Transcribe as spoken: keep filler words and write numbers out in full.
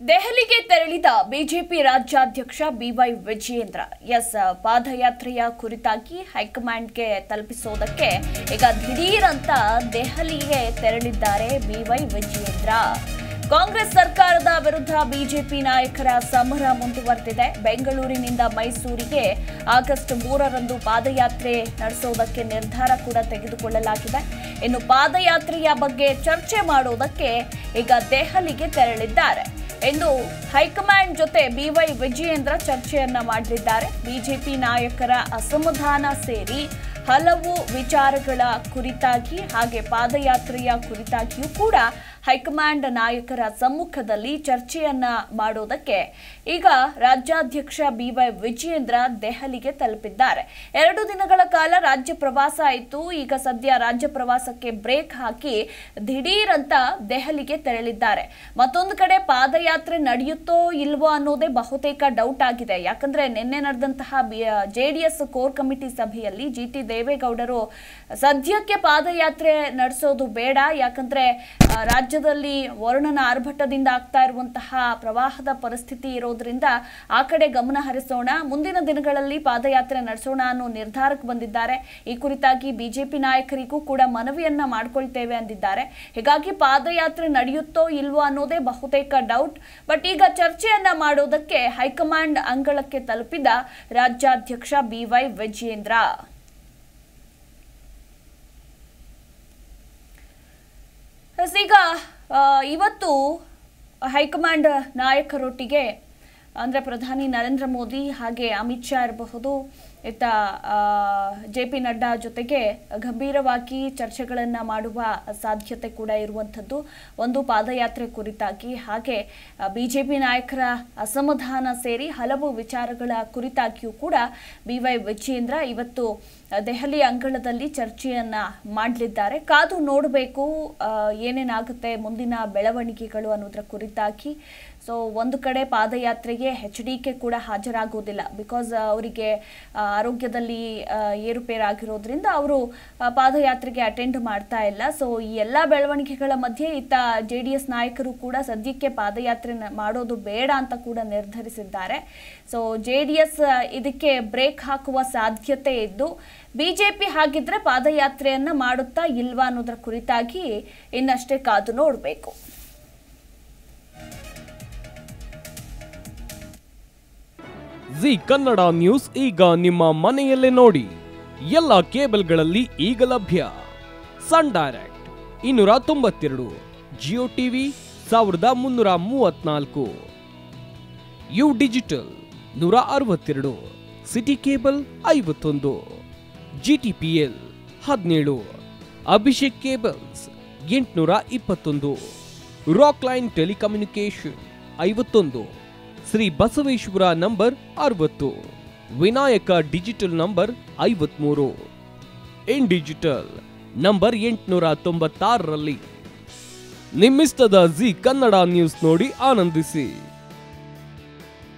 ದೆಹಲಿಗೆ ತೆರಳಿದ ಬಿಜೆಪಿ ರಾಜ್ಯಾಧ್ಯಕ್ಷ ಬಿವೈ ವಿಜಯೇಂದ್ರ ಎಸ್ ಪಾದಯಾತ್ರೆಯ ಕುರಿತಾಗಿ ಹೈಕಮಾಂಡ್ಗೆ ತಲುಪಿಸೋದಕ್ಕೆ ಈಗ ದಿಢೀರ್ ಅಂತ ದೆಹಲಿಗೆ ತೆರಳಿದ್ದಾರೆ ಬಿವೈ ವಿಜಯೇಂದ್ರ. ಕಾಂಗ್ರೆಸ್ ಸರ್ಕಾರದ ವಿರುದ್ಧ ಬಿಜೆಪಿ ನಾಯಕರ ಸಮರ ಮುಂದುವರೆದಿದೆ. ಬೆಂಗಳೂರಿನಿಂದ ಮೈಸೂರಿಗೆ ಆಗಸ್ಟ್ ಮೂರರಂದು ಪಾದಯಾತ್ರೆ ನಡೆಸೋದಕ್ಕೆ ನಿರ್ಧಾರ ಕೂಡ ತೆಗೆದುಕೊಳ್ಳಲಾಗಿದೆ. ಇನ್ನು ಪಾದಯಾತ್ರೆಯ ಬಗ್ಗೆ ಚರ್ಚೆ ಮಾಡೋದಕ್ಕೆ ಈಗ ದೆಹಲಿಗೆ ತೆರಳಿದ್ದಾರೆ. ಇಂದು ಹೈಕಮಾಂಡ್ ಜೊತೆ ಬಿವೈ ವಿಜಯೇಂದ್ರ ಚರ್ಚೆಯನ್ನ ಮಾಡಲಿದ್ದಾರೆ. ಬಿಜೆಪಿ ನಾಯಕರ ಅಸಮಾಧಾನ ಸೇರಿ ಹಲವು ವಿಚಾರಗಳ ಕುರಿತಾಗಿ ಹಾಗೆ ಪಾದಯಾತ್ರೆಯ ಕುರಿತಾಗಿಯೂ ಕೂಡ ಹೈಕಮಾಂಡ್ ನಾಯಕರ ಸಮ್ಮುಖದಲ್ಲಿ ಚರ್ಚೆಯನ್ನ ಮಾಡೋದಕ್ಕೆ ಈಗ ರಾಜ್ಯಾಧ್ಯಕ್ಷ ಬಿವೈ ವಿಜಯೇಂದ್ರ ದೆಹಲಿಗೆ ತಲುಪಿದ್ದಾರೆ. ಎರಡು ದಿನಗಳ ಕಾಲ ರಾಜ್ಯ ಪ್ರವಾಸ ಆಯಿತು. ಈಗ ಸದ್ಯ ರಾಜ್ಯ ಪ್ರವಾಸಕ್ಕೆ ಬ್ರೇಕ್ ಹಾಕಿ ದಿಢೀರ್ ಅಂತ ದೆಹಲಿಗೆ ತೆರಳಿದ್ದಾರೆ. ಮತ್ತೊಂದು ಕಡೆ ಪಾದಯಾತ್ರೆ ನಡೆಯುತ್ತೋ ಇಲ್ವೋ ಅನ್ನೋದೇ ಬಹುತೇಕ ಡೌಟ್ ಆಗಿದೆ. ಯಾಕಂದ್ರೆ ನಿನ್ನೆ ನಡೆದಂತಹ ಜೆಡಿಎಸ್ ಕೋರ್ ಕಮಿಟಿ ಸಭೆಯಲ್ಲಿ ಜಿ ಟಿ ದೇವೇಗೌಡರು ಸದ್ಯಕ್ಕೆ ಪಾದಯಾತ್ರೆ ನಡೆಸೋದು ಬೇಡ, ಯಾಕಂದ್ರೆ ರಾಜ್ಯದಲ್ಲಿ ವರುಣನ ಆರ್ಭಟದಿಂದ ಆಗ್ತಾ ಇರುವಂತಹ ಪ್ರವಾಹದ ಪರಿಸ್ಥಿತಿ ಇರೋದ್ರಿಂದ ಆ ಕಡೆ ಗಮನ ಹರಿಸೋಣ, ಮುಂದಿನ ದಿನಗಳಲ್ಲಿ ಪಾದಯಾತ್ರೆ ನಡೆಸೋಣ ಅನ್ನೋ ನಿರ್ಧಾರಕ್ಕೆ ಬಂದಿದ್ದಾರೆ. ಈ ಕುರಿತಾಗಿ ಬಿಜೆಪಿ ನಾಯಕರಿಗೂ ಕೂಡ ಮನವಿಯನ್ನ ಮಾಡ್ಕೊಳ್ತೇವೆ ಅಂದಿದ್ದಾರೆ. ಹೀಗಾಗಿ ಪಾದಯಾತ್ರೆ ನಡೆಯುತ್ತೋ ಇಲ್ವೋ ಅನ್ನೋದೇ ಬಹುತೇಕ ಡೌಟ್. ಬಟ್ ಈಗ ಚರ್ಚೆಯನ್ನ ಮಾಡೋದಕ್ಕೆ ಹೈಕಮಾಂಡ್ ಅಂಗಳಕ್ಕೆ ತಲುಪಿದ ರಾಜ್ಯಾಧ್ಯಕ್ಷ ಬಿವೈ ವಿಜಯೇಂದ್ರ. ಈಗ ಇವತ್ತು ಹೈಕಮಾಂಡ್ ನಾಯಕರೊಟ್ಟಿಗೆ ಅಂದರೆ ಪ್ರಧಾನಿ ನರೇಂದ್ರ ಮೋದಿ ಹಾಗೆ ಅಮಿತ್ ಶಾ ಇರಬಹುದು, ಇತ್ತ ಜೆ ಪಿ ನಡ್ಡಾ ಜೊತೆಗೆ ಗಂಭೀರವಾಗಿ ಚರ್ಚೆಗಳನ್ನು ಮಾಡುವ ಸಾಧ್ಯತೆ ಕೂಡ ಇರುವಂಥದ್ದು. ಒಂದು ಪಾದಯಾತ್ರೆ ಕುರಿತಾಗಿ ಹಾಗೆ ಬಿಜೆಪಿ ನಾಯಕರ ಅಸಮಾಧಾನ ಸೇರಿ ಹಲವು ವಿಚಾರಗಳ ಕುರಿತಾಗಿಯೂ ಕೂಡ ಬಿವೈ ವಿಜಯೇಂದ್ರ ಇವತ್ತು ದೆಹಲಿ ಅಂಗಳದಲ್ಲಿ ಚರ್ಚೆಯನ್ನ ಮಾಡಲಿದ್ದಾರೆ. ಕಾದು ನೋಡಬೇಕು ಏನೇನಾಗುತ್ತೆ ಮುಂದಿನ ಬೆಳವಣಿಗೆಗಳು ಅನ್ನೋದರ ಕುರಿತಾಗಿ. ಸೊ ಒಂದು ಕಡೆ ಪಾದಯಾತ್ರೆಗೆ ಎಚ್ ಡಿ ಕೆ ಕೂಡ ಹಾಜರಾಗೋದಿಲ್ಲ, ಬಿಕಾಸ್ ಅವರಿಗೆ ಆರೋಗ್ಯದಲ್ಲಿ ಏರುಪೇರಾಗಿರೋದ್ರಿಂದ ಅವರು ಪಾದಯಾತ್ರೆಗೆ ಅಟೆಂಡ್ ಮಾಡ್ತಾ ಇಲ್ಲ. ಸೊ ಈ ಎಲ್ಲ ಬೆಳವಣಿಗೆಗಳ ಮಧ್ಯೆ ಇತ್ತ ಜೆ ಡಿ ಎಸ್ ನಾಯಕರು ಕೂಡ ಸದ್ಯಕ್ಕೆ ಪಾದಯಾತ್ರೆ ಮಾಡೋದು ಬೇಡ ಅಂತ ಕೂಡ ನಿರ್ಧರಿಸಿದ್ದಾರೆ. ಸೊ ಜೆ ಡಿ ಎಸ್ ಇದಕ್ಕೆ ಬ್ರೇಕ್ ಹಾಕುವ ಸಾಧ್ಯತೆ ಇದ್ದು ಬಿಜೆಪಿ ಹಾಗಿದ್ರೆ ಪಾದಯಾತ್ರೆಯನ್ನ ಮಾಡುತ್ತಾ ಇಲ್ವಾ ಅನ್ನೋದರ ಕುರಿತಾಗಿ ಇನ್ನಷ್ಟೇ ಕಾದು ನೋಡಬೇಕು. ಜಿ ಕನ್ನಡ ನ್ಯೂಸ್ ಈಗ ನಿಮ್ಮ ಮನೆಯಲ್ಲೇ ನೋಡಿ. ಎಲ್ಲ ಕೇಬಲ್ಗಳಲ್ಲಿ ಈಗ ಲಭ್ಯ. ಸನ್ ಡೈರೆಕ್ಟ್ ಇನ್ನೂರ ತೊಂಬತ್ತೆರಡು, ಜಿಯೋ ಟಿವಿ ಸಾವಿರದ ಮುನ್ನೂರ ಮೂವತ್ನಾಲ್ಕು, ಯು ಡಿಜಿಟಲ್ ನೂರ ಅರವತ್ತೆರಡು, ಸಿಟಿ ಕೇಬಲ್ ಐವತ್ತೊಂದು, ಜಿ ಟಿ ಪಿ ಎಲ್ ಹದಿನೇಳು, ಅಭಿಷೇಕ್ ಕೇಬಲ್ಸ್ ಎಂಟುನೂರ ಇಪ್ಪತ್ತೊಂದು, ರಾಕ್ ಲೈನ್ ಟೆಲಿಕಮ್ಯುನಿಕೇಶನ್ ಐವತ್ತೊಂದು, ಶ್ರೀ ಬಸವೇಶ್ವರ ನಂಬರ್ ಅರವತ್ತು, ವಿನಾಯಕ ಡಿಜಿಟಲ್ ನಂಬರ್ ಐವತ್ಮೂರು, ಇನ್ ಡಿಜಿಟಲ್ ನಂಬರ್ ಎಂಟುನೂರ ತೊಂಬತ್ತಾರರಲ್ಲಿ. ನಿಮ್ಮಿಸ್ತದ ಜಿ ಕನ್ನಡ ನ್ಯೂಸ್ ನೋಡಿ ಆನಂದಿಸಿ.